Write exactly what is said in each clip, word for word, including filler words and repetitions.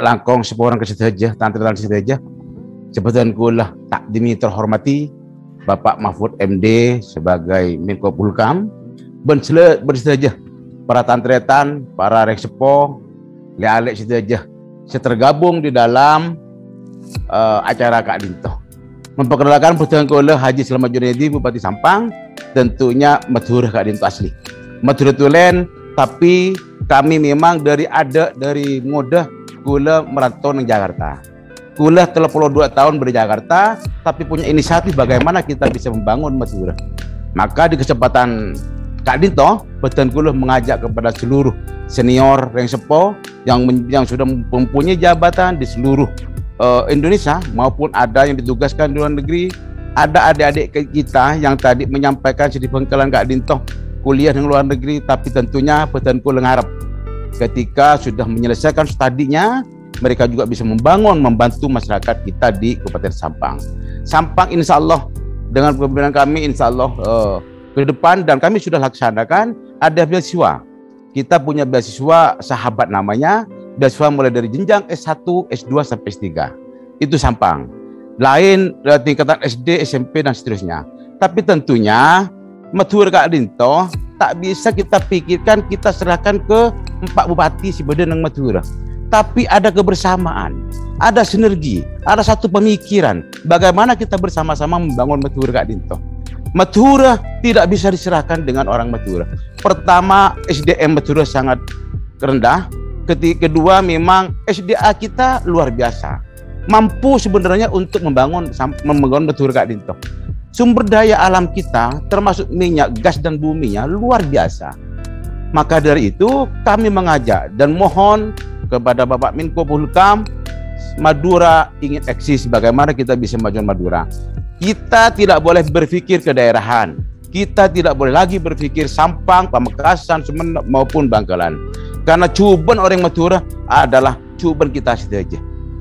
langkong seorang kesedaja, tantri-tantri kesedaja, jabatan kula takdimi terhormati Bapak Mahfud M D sebagai Menko Polhukam, bersedaja para tantretan, para reksepo, lealek sedaja, setergabung di dalam uh, acara Kak Dinto. Memperkenalkan Putra Kula Haji Selamat Junaidi, Bupati Sampang, tentunya Madura Kak Dinto asli. Madura tulen, tapi kami memang dari ada dari muda kula merantau di Jakarta. Kula telah puluh dua tahun di Jakarta, tapi punya inisiatif bagaimana kita bisa membangun Madura. Maka di kesempatan Kak Dinto, Putra Kula mengajak kepada seluruh senior Rengsepo yang yang sudah mempunyai jabatan di seluruh uh, Indonesia maupun ada yang ditugaskan di luar negeri, ada adik-adik kita yang tadi menyampaikan sedih pengkelan Kak Dinto kuliah di luar negeri, tapi tentunya Putra Kula mengharap ketika sudah menyelesaikan studinya, mereka juga bisa membangun, membantu masyarakat kita di Kabupaten Sampang. Sampang insya Allah dengan kepemimpinan kami insya Allah uh, ke depan, dan kami sudah laksanakan ada beasiswa. Kita punya beasiswa sahabat namanya, beasiswa mulai dari jenjang S satu, S dua sampai S tiga. Itu Sampang. Lain uh, tingkatan S D, S M P dan seterusnya. Tapi tentunya Madura Kak Dinto tak bisa kita pikirkan kita serahkan ke empat bupati Sibede dan Madura. Tapi ada kebersamaan, ada sinergi, ada satu pemikiran bagaimana kita bersama-sama membangun Madura Kak Dinto. Madura tidak bisa diserahkan dengan orang Madura. Pertama, S D M Madura sangat rendah. Ketiga, kedua memang S D A kita luar biasa. Mampu sebenarnya untuk membangun membangun Madura Kak Dinto. Sumber daya alam kita termasuk minyak, gas dan buminya luar biasa. Maka dari itu kami mengajak dan mohon kepada Bapak Menko Polhukam, Madura ingin eksis, bagaimana kita bisa maju Madura. Kita tidak boleh berpikir kedaerahan. Kita tidak boleh lagi berpikir Sampang, Pamekasan, Sumeneb maupun Bangkalan. Karena cuban orang Madura adalah cuban kita saja.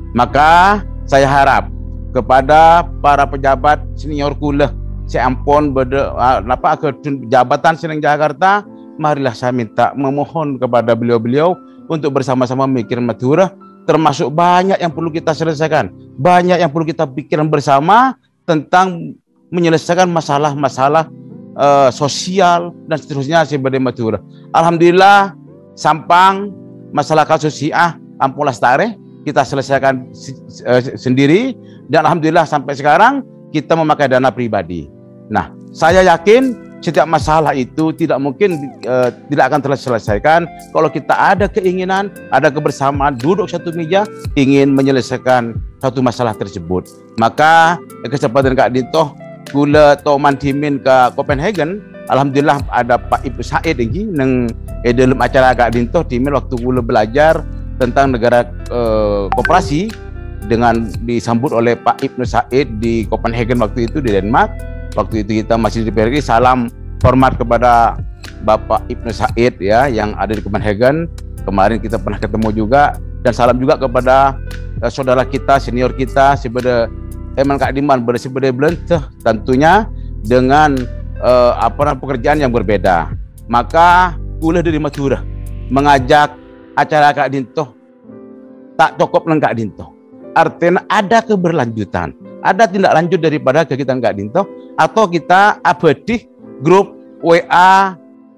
Maka saya harap kepada para pejabat senior kula seampun berde apa ke jabatan seneng Jakarta, marilah saya minta memohon kepada beliau-beliau untuk bersama-sama memikir Madura, termasuk banyak yang perlu kita selesaikan, banyak yang perlu kita pikirkan bersama tentang menyelesaikan masalah-masalah uh, sosial dan seterusnya sebagai Madura. Alhamdulillah Sampang masalah kasus Syiah Ampun Lestari kita selesaikan uh, sendiri, dan alhamdulillah sampai sekarang kita memakai dana pribadi. Nah, saya yakin setiap masalah itu tidak mungkin uh, tidak akan terselesaikan kalau kita ada keinginan, ada kebersamaan, duduk satu meja ingin menyelesaikan satu masalah tersebut. Maka kesempatan Kak Dinto kula toman timin ke Copenhagen, alhamdulillah ada Pak Ibnu Said lagi neng eh, dalam acara Kak Dinto timin waktu kula belajar tentang negara uh, koperasi dengan disambut oleh Pak Ibnu Said di Copenhagen waktu itu di Denmark. Waktu itu kita masih di P R I. Salam hormat kepada Bapak Ibnu Said ya yang ada di Copenhagen. Kemarin kita pernah ketemu juga, dan salam juga kepada uh, saudara kita, senior kita Sibede Eman Kak Diman bersibede Blenteh, tentunya dengan uh, apa pekerjaan yang berbeda. Maka kula dari Madura mengajak acara Kak Dinto tak cukup dengan Kak Dinto. Artinya ada keberlanjutan, ada tindak lanjut daripada kegiatan Kak Dinto, atau kita abadi grup W A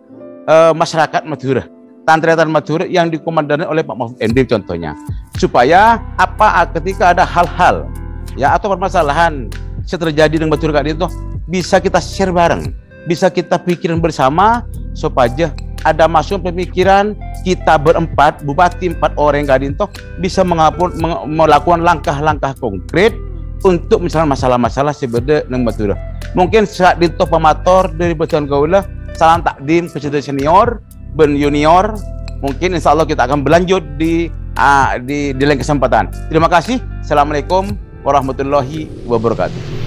e, masyarakat Madura, tantretan Madura yang dikomandani oleh Pak Mahfud M D contohnya, supaya apa ketika ada hal-hal ya atau permasalahan yang terjadi dengan Madura Kak Dinto bisa kita share bareng, bisa kita pikirin bersama supaya ada masuk pemikiran kita berempat, bupati empat orang Kak Dinto bisa mengapun, melakukan langkah-langkah konkret untuk misalnya masalah-masalah sebeda dengan Madura. Mungkin saat Dinto pemator dari Batuan Kaula, salam takdim kepada senior, ben junior. Mungkin insya Allah kita akan berlanjut di uh, di, di lain kesempatan. Terima kasih. Assalamualaikum warahmatullahi wabarakatuh.